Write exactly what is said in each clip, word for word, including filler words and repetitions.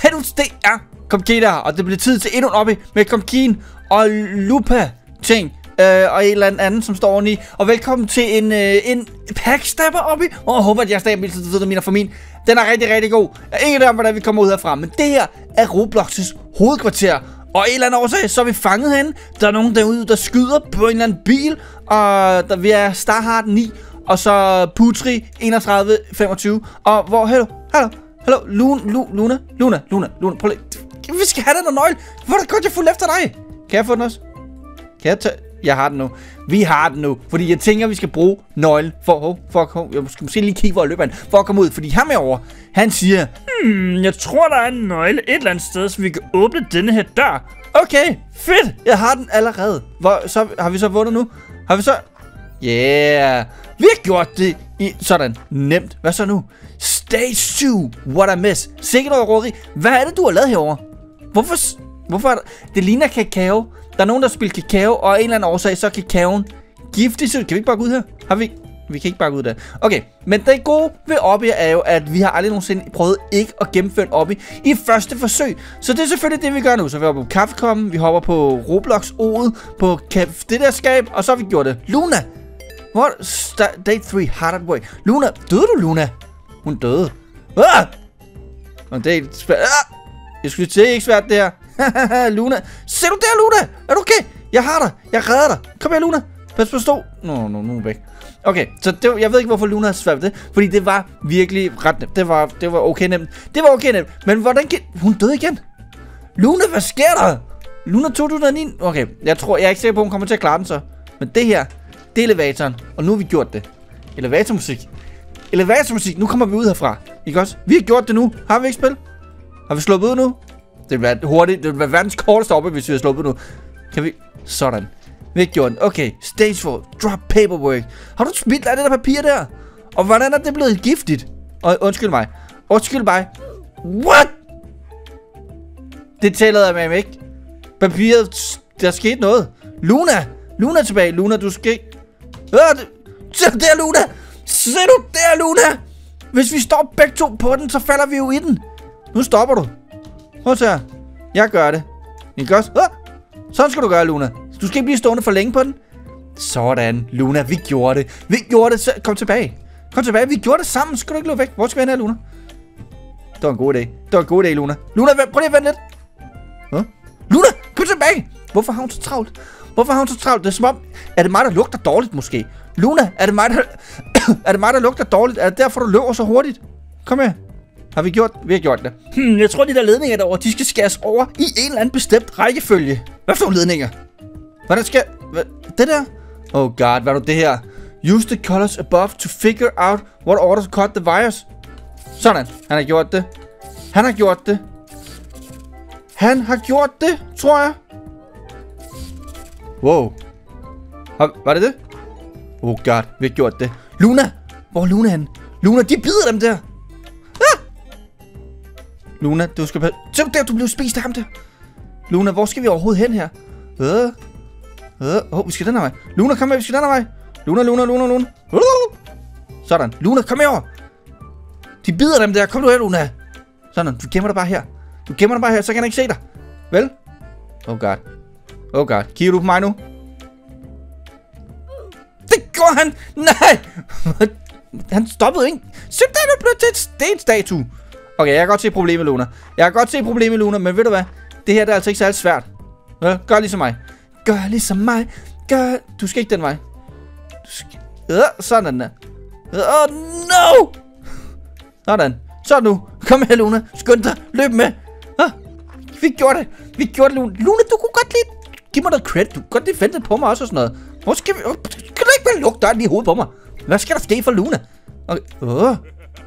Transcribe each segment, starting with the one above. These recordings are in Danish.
Helvede, det er Comkeen der, og det bliver tid til endnu en obby med Comkeen og Lupa ting. Øh, og en eller anden, som står oveni. Og velkommen til en, øh, en packstabber obby. Og jeg håber, at jeg stabil til det, min for min. Den er rigtig, rigtig god. Jeg er ikke der, hvordan vi kommer ud herfra. Men det her er Roblox's hovedkvarter. Og en eller anden årsag, så er vi fanget henne. Der er nogen derude, der skyder på en eller anden bil. Og der vi er Starheart ni. Og så Putri enogtredive femogtyve. Og hvor, hallo, hallo, hallo, Luna, Luna, Luna, Luna, Luna, prøv lige. Vi skal have den og nøgle. Hvor er det godt, jeg fulgte efter dig. Kan jeg få den også? Kan jeg tage? Jeg har den nu. Vi har den nu. Fordi jeg tænker, vi skal bruge nøglen for, oh, for at komme. Jeg skal måske lige kigge, hvor jeg løber han. For at komme ud. Fordi ham herovre, han siger, Hmm, jeg tror, der er en nøgle et eller andet sted, så vi kan åbne denne her dør. okay, fedt. Jeg har den allerede. Hvor, så, har vi så vundet nu? Har vi så? Yeah. Vi har gjort det i sådan. Nemt. Hvad så nu? Stage to. What I miss. Sikkert noget råderi. Hvad er det, du har lavet herovre? Hvorfor? Hvorfor er der? Det ligner kakao. Der er nogen, der spiller kakao, og af en eller anden årsag, så er kakaoen giftig. Så kan vi ikke bare gå ud her? Har vi Vi kan ikke bare gå ud der. Okay, men det gode ved obby er jo, at vi har aldrig nogensinde prøvet ikke at gennemføre en obby i første forsøg. Så det er selvfølgelig det, vi gør nu. Så vi hopper på kaffekommen, vi hopper på Roblox-odet, på det der skab, og så har vi gjort det. Luna! What? Day tre, hard at work. Luna, døde du, Luna? Hun døde. Ah! Og det er svært. Ah! Jeg skulle sige, ikke svært det her. Luna. Ser du der, Luna? Er du okay? Jeg har dig. Jeg redder dig. Kom her, Luna. Pas på stå. Nå, nå, nu er væk. Okay, så det var, jeg ved ikke, hvorfor Luna har svært det. Fordi det var virkelig ret nemt. Det var, det var okay nemt. Det var okay nemt. Men hvordan kan... Hun døde igen. Luna, hvad sker der? Luna to tusind og ni. Okay, jeg tror... Jeg er ikke sikker på, hun kommer til at klare den så. Men det her, det er elevatoren. Og nu har vi gjort det. Elevatormusik. Elevatormusik. Nu kommer vi ud herfra. Ikke også? Vi har gjort det nu. Har vi ikke spil? Har vi sluppet ud nu? Det vil være hurtigt. Det vil være verdens korteste oppe, hvis vi har sluppet nu. Kan vi... Sådan. Vi har gjort den. Okay. Stage fire. Drop paperwork. Har du smidt af det der papir der? Og hvordan er det blevet giftigt? Og undskyld mig. Undskyld mig. What? Det tæller jeg med ikke. Papiret... Der skete noget. Luna. Luna tilbage. Luna, du skal ikke... Øh, det... Se der, Luna. Se du der, Luna. Hvis vi står begge to på den, så falder vi jo i den. Nu stopper du. Prøv så her. Jeg gør det. Ikke også? Ah! Sådan skal du gøre, Luna. Du skal ikke blive stående for længe på den. Sådan, Luna. Vi gjorde det. Vi gjorde det. Kom tilbage. Kom tilbage. Vi gjorde det sammen. Skal du ikke løbe væk? Hvor skal vi hen her, Luna? Det var en god idé. Det var en god idé, Luna. Luna, prøv lige at vente lidt. Huh? Luna, kom tilbage. Hvorfor har hun så travlt? Hvorfor har hun så travlt? Det er som om... Er det mig, der lugter dårligt, måske? Luna, er det mig, der... er det mig, der lugter dårligt? Er det derfor, du løber så hurtigt? Kom her. Har vi gjort? Vi har gjort det. Hmm, jeg tror, de der ledninger derovre, de skal skæres over i en eller anden bestemt rækkefølge. Hvad for ledninger? Hvordan skal... Hvad? Det der? Oh god, hvad er det her? Use the colors above to figure out what order to cut the wires. Sådan. Han har gjort det. Han har gjort det. Han har gjort det, tror jeg. Wow. Har, var det det? Oh god, vi har gjort det. Luna! Hvor er Luna henne? Luna, de bider dem der. Ah! Luna, du skal... Se der, du blev spist af ham der. Luna, hvor skal vi overhovedet hen her? Øh. Øh. Oh, vi skal den her vej. Luna, kom her, vi skal den her vej. Luna, Luna, Luna, Luna. Sådan. Luna, kom herover. De bider dem der. Kom du her, Luna. Sådan, du gemmer dig bare her. Du gemmer dig bare her, så kan han ikke se dig. Vel? Oh god. Oh god. Kigger du på mig nu? Det går han! Nej! Han stoppede ikke. Simpelthen er blevet til et stenstatue. Okay, jeg kan godt se problemet, Luna. Jeg kan godt se problemet, Luna, men ved du hvad? Det her det er altså ikke særlig svært. Ja, gør ligesom mig. Gør ligesom mig. Gør... Du skal ikke den vej. Du skal... Ja, sådan der. Oh no! Sådan. Så nu. Kom her, Luna. Skynd dig. Løb med. Ah, vi gjorde det. Vi gjorde det, Luna. Luna, du kunne godt lige... Giv mig noget credit. Du kunne godt lige vente på mig også og sådan noget. Hvor skal vi... Kan du ikke bare lukke døren lige i hovedet på mig? Hvad skal der ske for Luna? Okay. Oh.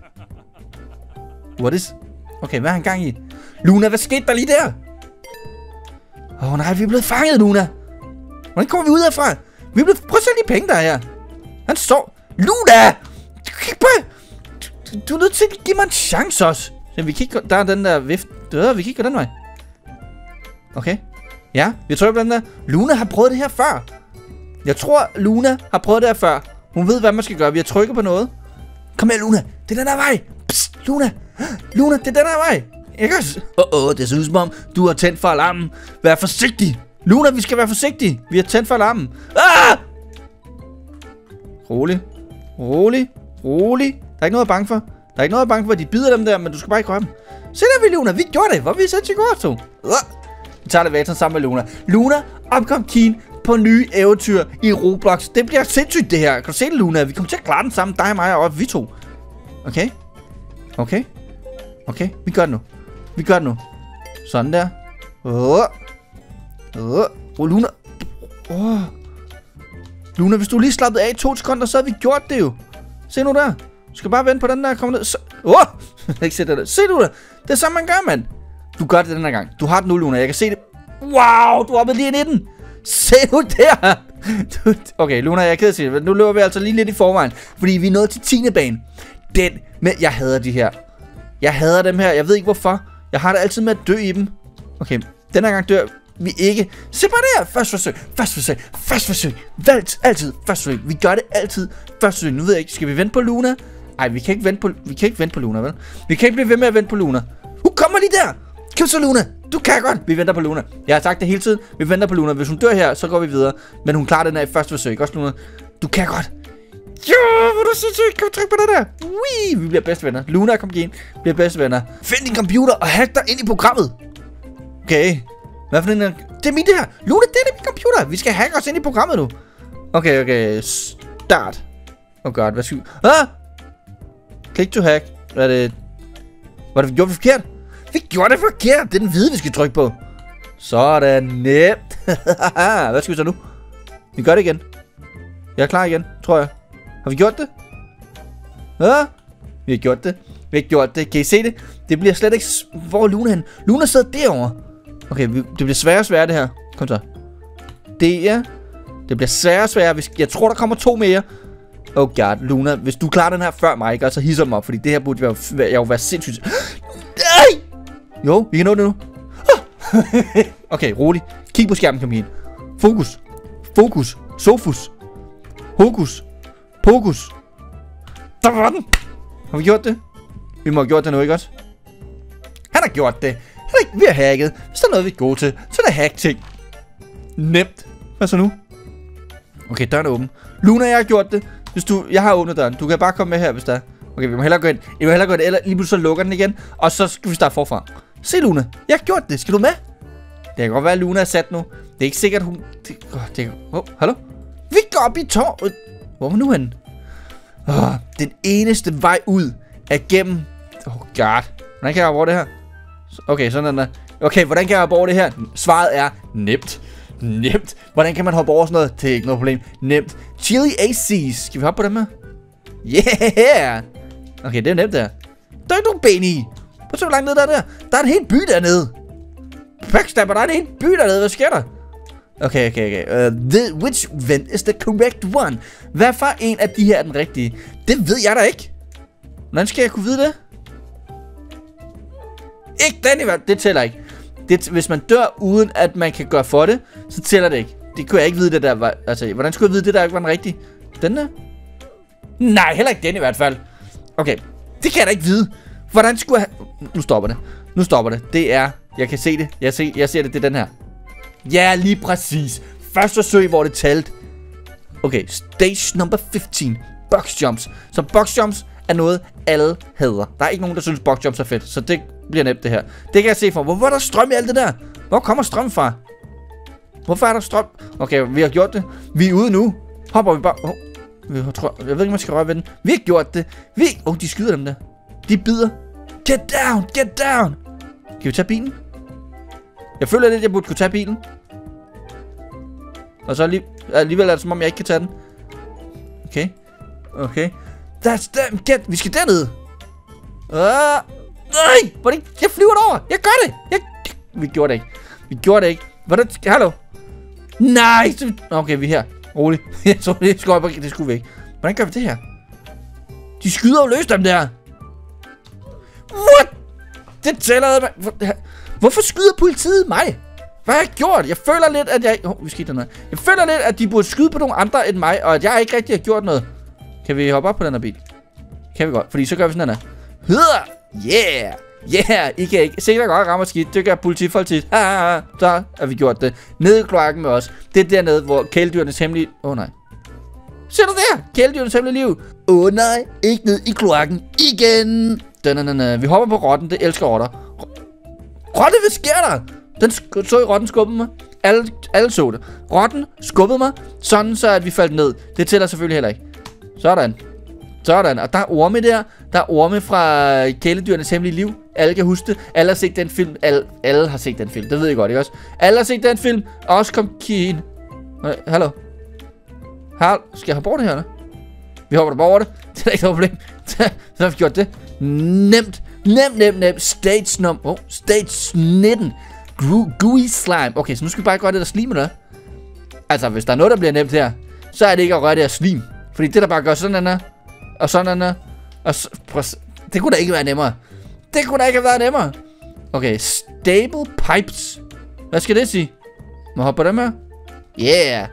What is... Okay, hvad er han gang i? Luna, hvad skete der lige der? Åh oh, nej, vi er blevet fanget, Luna. Hvordan kommer vi ud herfra? Vi er blevet... Prøv at se de penge, der er her. Han står... Luna! Du kan ikke bare... Du, du er nødt til at give mig en chance også. Så vi kigger... Der er den der vift... Der, vi kigger den vej. Okay. Ja, vi trykker på den der. Luna har prøvet det her før. Jeg tror, Luna har prøvet det her før. Hun ved, hvad man skal gøre. Vi har trykket på noget. Kom her, Luna. Det er den her vej. Psst, Luna. Luna, det er den her vej. Ikke også? Åh, oh, oh, det ser ud som om, du har tændt for alarmen. Vær forsigtig. Luna, vi skal være forsigtige. Vi har tændt for alarmen. Ah! Rolig. Rolig. Rolig. Der er ikke noget at bange for. Der er ikke noget at bange for, at de bider dem der, men du skal bare ikke røre dem. Se der, vi Luna. Vi gjorde det. Hvor vi så til godt, så. Vi tager elevatoren sammen med Luna. Luna, opkom Keen på nye eventyr i Roblox. Det bliver sindssygt, det her. Kan du se det, Luna? Vi kommer til at klare den sammen. Dig og mig og vi to. Okay. Okay. Okay. Vi gør det nu. Vi gør det nu. Sådan der. Åh. Åh. Oh, Luna. Åh. Oh. Luna, hvis du lige slappede af i to sekunder, så havde vi gjort det jo. Se nu der. Du skal bare vente på den der kommer ned. Så... Åh. Oh. Ikke se det der. Se du der. Det er sådan, man gør, mand. Du gør det den her gang. Du har den nu, Luna. Jeg kan se det. Wow. Du er oppe lige ind i den. Se nu der. Okay, Luna, jeg er ked af at sige det. Nu løber vi altså lige lidt i forvejen. Fordi vi er nået til tiende bane. Den. Men jeg hader de her. Jeg hader dem her. Jeg ved ikke hvorfor. Jeg har det altid med at dø i dem. Okay. Den her gang dør vi ikke. Se bare der. Først forsøg. Først forsøg. Først forsøg. Valgt. Altid. Først forsøg. Vi gør det altid. Først forsøg. Nu ved jeg ikke. Skal vi vente på Luna? Ej, vi kan ikke vente på, vi kan ikke vente på Luna, vel? Vi kan ikke blive ved med at vente på Luna. Hun kommer lige der. Kom så, Luna. Du kan godt. Vi venter på Luna. Jeg har sagt det hele tiden. Vi venter på Luna. Hvis hun dør her, så går vi videre. Men hun klarer den her i første forsøg. Også, Luna. Du kan godt. Ja, hvor du sindssygt. Kan vi trykke på det der? Wii. Vi bliver bedste venner. Luna og Keen bliver bedste venner. Find din computer og hack dig ind i programmet. Okay. Hvad for en? Det er mit det her. Luna, det er min computer. Vi skal hacke os ind i programmet nu. Okay, okay. Start. Oh god, hvad skal vi? Ah! Click to hack. Hvad er det? Var det gjort forkert? Vi gjorde det forkert. Det er den hvide, vi skal trykke på. Så er det nemt. Hvad skal vi så nu? Vi gør det igen. Jeg er klar igen, tror jeg. Har vi gjort det? Ja, vi har gjort det. Vi har gjort det. Kan I se det? Det bliver slet ikke... Hvor er Luna hen? Luna sidder derovre. Okay, det bliver sværere og sværere det her. Kom så. Det er... Det bliver sværere og sværere. Jeg tror, der kommer to mere. Oh god, Luna. Hvis du klarer den her før mig, ikke? Så hisser dem op. Fordi det her burde være, jeg jo være sindssygt... Nej! Jo, vi kan nå det nu. Okay, rolig. Kig på skærmen, kom ind. Fokus. Fokus. Sofus. Hokus. Pokus. Der var den. Har vi gjort det? Vi må have gjort det nu, ikke også? Han har gjort det. Han har ikke, vi har hacket. Hvis der er noget, vi er gode til, så er det hack-ting. Nemt. Hvad så nu? Okay, døren er åben. Luna, jeg har gjort det. Hvis du... Jeg har åbnet døren. Du kan bare komme med her, hvis der er. Okay, vi må hellere gå ind. Vi må hellere gå ind, eller lige pludselig så lukker den igen. Og så skal vi starte forfra. Se, Luna. Jeg har gjort det. Skal du med? Det kan godt være, at Luna er sat nu. Det er ikke sikkert, hun... Det... Oh, det kan... oh, hallo? Vi går op i tårnet. Hvor er vi nu henne? Oh, den eneste vej ud er gennem... Oh god. Hvordan kan jeg hoppe over det her? Okay, sådan der. Okay, hvordan kan jeg hoppe over det her? Svaret er nemt. Nemt. Hvordan kan man hoppe over sådan noget? Det er ikke noget problem. Nemt. Chili A Cs. Skal vi hoppe på dem her? Yeah! Okay, det er nemt der. Der er ikke nogen ben i. Prøv så hvor langt ned der er der. Der er en hel by dernede. Backstabber, der er en hel by dernede. Hvad sker der? Okay, okay, okay. Uh, the, which vent is the correct one? Hvad for en af de her er den rigtige? Det ved jeg da ikke. Hvordan skal jeg kunne vide det? Ikke den i hvert fald. Det tæller ikke. Det, hvis man dør uden at man kan gøre for det, så tæller det ikke. Det kunne jeg ikke vide det der var. Altså, hvordan skulle jeg vide det der ikke var den rigtige? Den der? Nej, heller ikke den i hvert fald. Okay, det kan jeg da ikke vide. Hvordan skulle jeg... Nu stopper det. Nu stopper det. Det er... Jeg kan se det. Jeg ser, jeg ser det. Det er den her. Ja, lige præcis. Første forsøg, hvor det talte. Okay, stage number femten. Box jumps. Så box jumps er noget, alle hader. Der er ikke nogen, der synes, box jumps er fedt. Så det bliver nemt, det her. Det kan jeg se for. Hvorfor er der strøm i alt det der? Hvor kommer strøm fra? Hvorfor er der strøm? Okay, vi har gjort det. Vi er ude nu. Hopper vi bare... Oh. Jeg, tror, jeg ved ikke, om man skal røre ved den. Vi har gjort det. Vi... Åh, oh, de skyder dem der. De bider. Get down, get down. Kan vi tage bilen? Jeg føler lidt, at jeg burde kunne tage bilen. Og så alligevel, alligevel er det som om, jeg ikke kan tage den. Okay. Okay. That's them. Get. Vi skal dernede. Uh, nej. Hvordan? Jeg flyver derover. Jeg gør det. Jeg... Vi gjorde det ikke. Vi gjorde det ikke. Hvordan? Hallo? Nej. Okay, vi er her. Rolig. Jeg tror, det skulle op. Det skulle vi ikke. Hvordan gør vi det her? De skyder jo løs dem der. What? Det tæller mig. Hvorfor skyder politiet mig? Hvad har jeg gjort? Jeg føler lidt, at jeg... Oh, vi skal noget. Jeg føler lidt, at de burde skyde på nogle andre end mig, og at jeg ikke rigtig har gjort noget. Kan vi hoppe op på den her bil? Kan vi godt, fordi så gør vi sådan her. Yeah! Yeah, I kan ikke. Sikkert godt ramme skidt. Det gør politifolk tit. Ah, så har vi gjort det. Nede i kloakken med os. Det er dernede, hvor kæledyrenes hemmelige... Åh oh, nej. Ser du der? Kæledyrenes hemmelige liv. Åh oh, nej, ikke ned i kloakken igen. Dananana. Vi hopper på rotten. Det elsker rotter. Rotte, hvad sker der? Den sk så i rotten skubbede mig. Alle, alle så det. Rotten skubbede mig, sådan så at vi faldt ned. Det tæller selvfølgelig heller ikke. Sådan. Sådan. Og der er orme der. Der er orme fra Kæledyrenes Hemmelige Liv. Alle kan huske det. Alle har set den film. Alle, alle har set den film. Det ved jeg godt, ikke også? Alle har set den film. Også kom Keen. Øh, hallo. Hallo. Skal jeg hoppe over det her, eller? Vi hopper der over det. Det er ikke noget problem. Så har vi gjort det. Nemt. Nemt, nemt, nemt. Stage num... Oh, stage nitten. Gooey slime. Okay, så nu skal vi bare gøre det der slime, der. Altså, hvis der er noget, der bliver nemt her, så er det ikke at røre det her slim. Fordi det, der bare gør sådan der, og sådan der, og så, det kunne da ikke være nemmere. Det kunne da ikke have været nemmere. Okay, stable pipes. Hvad skal det sige? Må jeg hoppe på dem her? Yeah.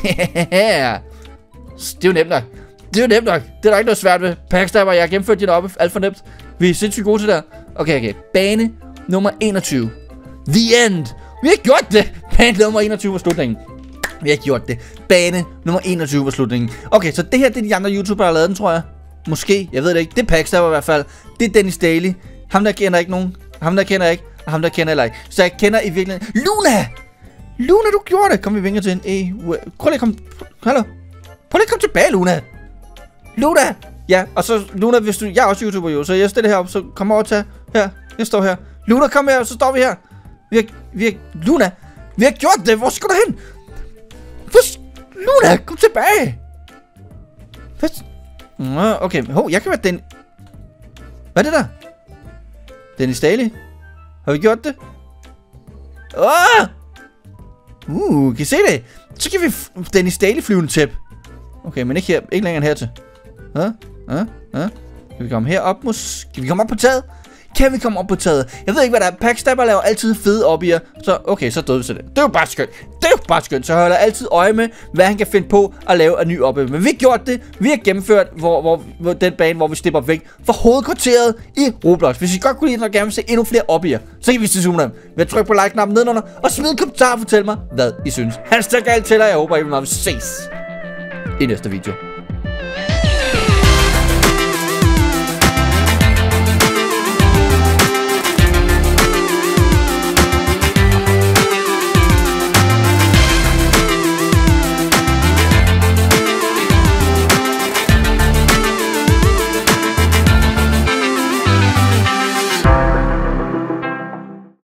Yeah. Det er jo nemt nok. Det er jo nemt nok. Det er der ikke noget svært ved. Packstabber, jeg har gennemført dit oppe. Alt for nemt. Vi er sindssygt gode til det. Okay, okay. Bane nummer enogtyve. The end. Vi har gjort det. Bane nummer enogtyve var slutningen. Vi har gjort det. Bane nummer enogtyve var slutningen. Okay, så det her, det er de andre YouTubere, der har lavet den, tror jeg. Måske. Jeg ved det ikke. Det er Packstabber i hvert fald. Det er Dennis Daily. Ham der kender ikke nogen. Ham der kender ikke. Og ham der kender heller ikke. Så jeg kender i virkeligheden... Luna! Luna, du gjorde det. Kom, vi vinker til en E. Prøv lige at komme... Hallo? Prøv lige at komme tilbage, Luna. Luna! Ja, og så Luna, hvis du... Jeg er også YouTuber jo, så jeg stiller herop, så kom over og tag. Her, jeg står her. Luna, kom her, så står vi her. Vi har... Vi har... Luna! Vi har gjort det! Hvor skal du hen? Hvor... Luna, kom tilbage! Hvad... Nå, okay. Hov, jeg kan være den... Hvad er det der? Dennis Daily? Har vi gjort det? Åh! Uh, kan I se det? Så kan vi Dennis Daily flyve en tæp. Okay, men ikke her, ikke længere end hertil. Hæ? Hæ? Hæ? Kan vi komme herop? Måske? Kan vi komme op på taget? Kan vi komme op på taget? Jeg ved ikke, hvad der er. Packstabber laver altid fede oppiger. Så okay, så døde vi til det. Det er jo bare skønt. Det er jo bare skønt. Så holder altid øje med, hvad han kan finde på at lave af ny oppe. Men vi har gjort det. Vi har gennemført hvor, hvor, hvor, den bane, hvor vi slipper væk fra hovedkvarteret i Roblox. Hvis I godt kunne lide og gerne vil se endnu flere oppiger, så kan vi se zoome dem. Ved at trykke på like-knappen nedenunder og smid en kommentar og fortæl mig, hvad I synes. Hashtag alt til, og jeg håber, I vil ses i næste video.